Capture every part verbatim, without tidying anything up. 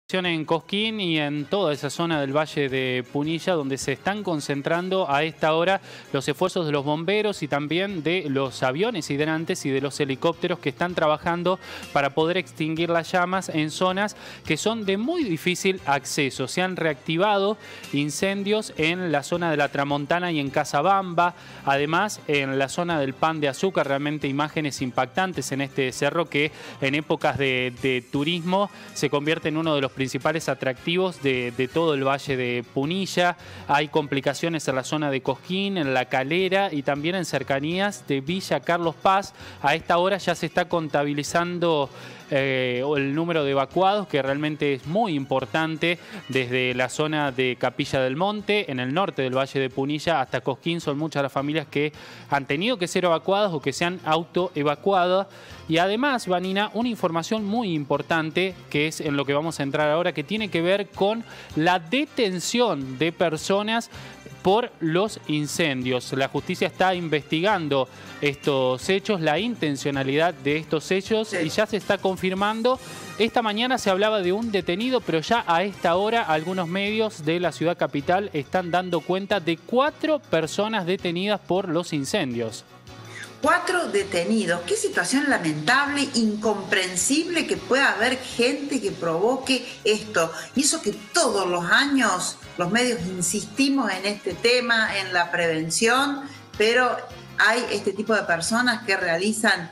En Cosquín y en toda esa zona del Valle de Punilla, donde se están concentrando a esta hora los esfuerzos de los bomberos y también de los aviones hidrantes y de los helicópteros que están trabajando para poder extinguir las llamas en zonas que son de muy difícil acceso. Se han reactivado incendios en la zona de la Tramontana y en Casabamba, además en la zona del Pan de Azúcar, realmente imágenes impactantes en este cerro que en épocas de, de turismo se convierte en uno de los principales atractivos de, de todo el Valle de Punilla. Hay complicaciones en la zona de Cosquín, en La Calera y también en cercanías de Villa Carlos Paz. A esta hora ya se está contabilizando Eh, el número de evacuados, que realmente es muy importante, desde la zona de Capilla del Monte, en el norte del Valle de Punilla, hasta Cosquín. Son muchas las familias que han tenido que ser evacuadas o que se han autoevacuado. Y además, Vanina, una información muy importante, que es en lo que vamos a entrar ahora, que tiene que ver con la detención de personas por los incendios. La justicia está investigando estos hechos, la intencionalidad de estos hechos, sí. Y ya se está confirmando. Esta mañana se hablaba de un detenido, pero ya a esta hora algunos medios de la ciudad capital están dando cuenta de cuatro personas detenidas por los incendios. Cuatro detenidos. Qué situación lamentable, incomprensible que pueda haber gente que provoque esto. Y eso que todos los años los medios insistimos en este tema, en la prevención, pero hay este tipo de personas que realizan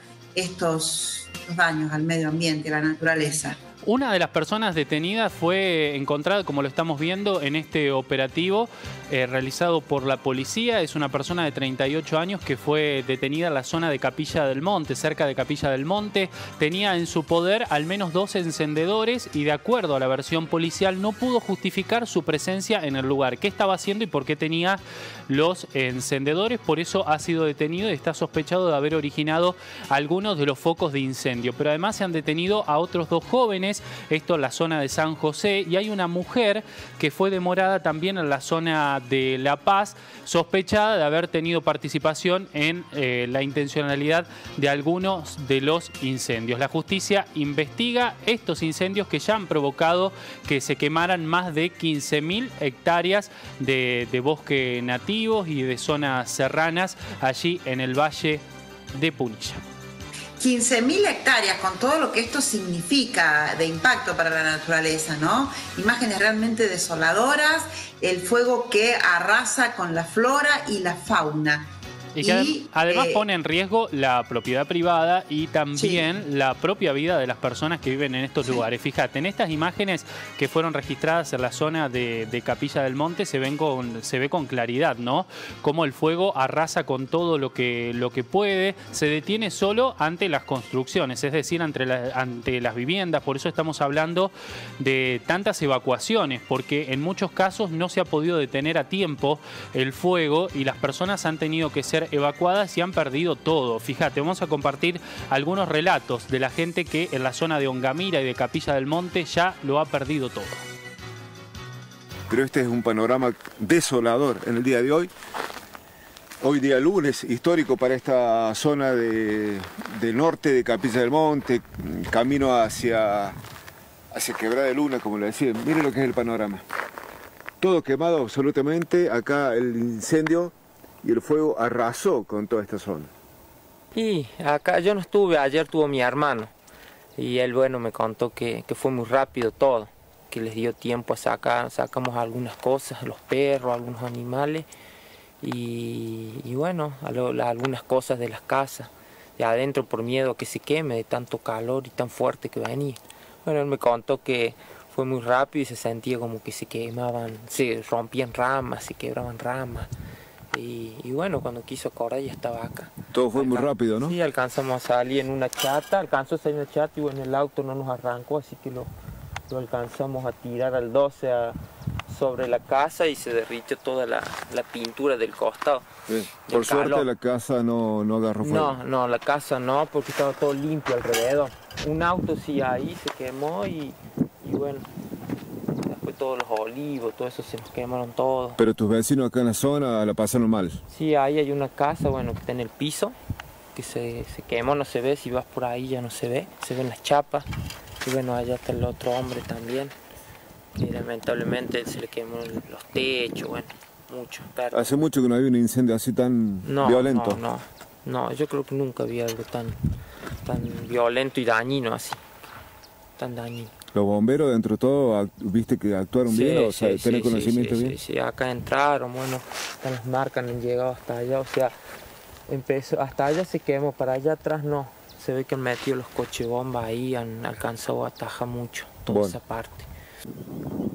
estos, estos daños al medio ambiente, a la naturaleza. Una de las personas detenidas fue encontrada, como lo estamos viendo, en este operativo eh, realizado por la policía. Es una persona de treinta y ocho años que fue detenida en la zona de Capilla del Monte, cerca de Capilla del Monte. Tenía en su poder al menos dos encendedores y, de acuerdo a la versión policial, no pudo justificar su presencia en el lugar. ¿Qué estaba haciendo y por qué tenía los encendedores? Por eso ha sido detenido y está sospechado de haber originado algunos de los focos de incendio. Pero además se han detenido a otros dos jóvenes, esto en la zona de San José, y hay una mujer que fue demorada también en la zona de La Paz, sospechada de haber tenido participación en eh, la intencionalidad de algunos de los incendios. La justicia investiga estos incendios que ya han provocado que se quemaran más de quince mil hectáreas de, de bosque nativos y de zonas serranas allí en el Valle de Punilla. quince mil hectáreas, con todo lo que esto significa de impacto para la naturaleza, ¿no? Imágenes realmente desoladoras, el fuego que arrasa con la flora y la fauna. Y que y, además eh, pone en riesgo la propiedad privada y también sí. la propia vida de las personas que viven en estos sí. lugares. Fíjate, en estas imágenes que fueron registradas en la zona de, de Capilla del Monte se ven con, se ve con claridad, ¿no? Cómo el fuego arrasa con todo lo que, lo que puede, se detiene solo ante las construcciones, es decir, ante, la, ante las viviendas. Por eso estamos hablando de tantas evacuaciones, porque en muchos casos no se ha podido detener a tiempo el fuego y las personas han tenido que ser evacuadas y han perdido todo. Fíjate, vamos a compartir algunos relatos de la gente que en la zona de Ongamira y de Capilla del Monte ya lo ha perdido todo. Pero este es un panorama desolador en el día de hoy. Hoy día lunes, histórico para esta zona de, del norte de Capilla del Monte, camino hacia, hacia Quebrada de Luna, como le decían. Miren lo que es el panorama. Todo quemado absolutamente. Acá el incendio y el fuego arrasó con toda esta zona. Y acá yo no estuve, ayer tuvo mi hermano. Y él, bueno, me contó que, que fue muy rápido todo, que les dio tiempo a sacar, sacamos algunas cosas, los perros, algunos animales, y, y bueno, a lo, a algunas cosas de las casas, de adentro por miedo a que se queme de tanto calor y tan fuerte que venía. Bueno, él me contó que fue muy rápido y se sentía como que se quemaban, se rompían ramas, se quebraban ramas. Y, y bueno, cuando quiso correr ya estaba acá. Todo fue Alcan muy rápido, ¿no? Sí, alcanzamos a salir en una chata, alcanzó a salir en una chata y bueno, el auto no nos arrancó, así que lo, lo alcanzamos a tirar al doce a, sobre la casa y se derritió toda la, la pintura del costado. Sí. Por suerte calor. La casa no, no agarró fuego. No, no, la casa no, porque estaba todo limpio alrededor. Un auto sí ahí se quemó y, y bueno, todos los olivos, todo eso se nos quemaron todos. Pero tus vecinos acá en la zona la pasaron mal. Sí, ahí hay una casa, bueno, que está en el piso, que se, se quemó, no se ve, si vas por ahí ya no se ve, se ven las chapas. Y bueno, allá está el otro hombre también. y lamentablemente se le quemó los techos, bueno, mucho. Pero... ¿Hace mucho que no había un incendio así tan no, violento? No, no, no, yo creo que nunca había algo tan, tan violento y dañino así, tan dañino. ¿Los bomberos dentro de todo, viste que actuaron sí, bien? O sea, sí, ¿tenés sí, conocimiento sí, bien? Sí, sí, acá entraron, bueno, están las marcas, han llegado hasta allá, o sea, empezó, hasta allá se quemó, para allá atrás no. Se ve que han metido los coches bomba ahí, han alcanzado a atajar mucho toda bueno. esa parte.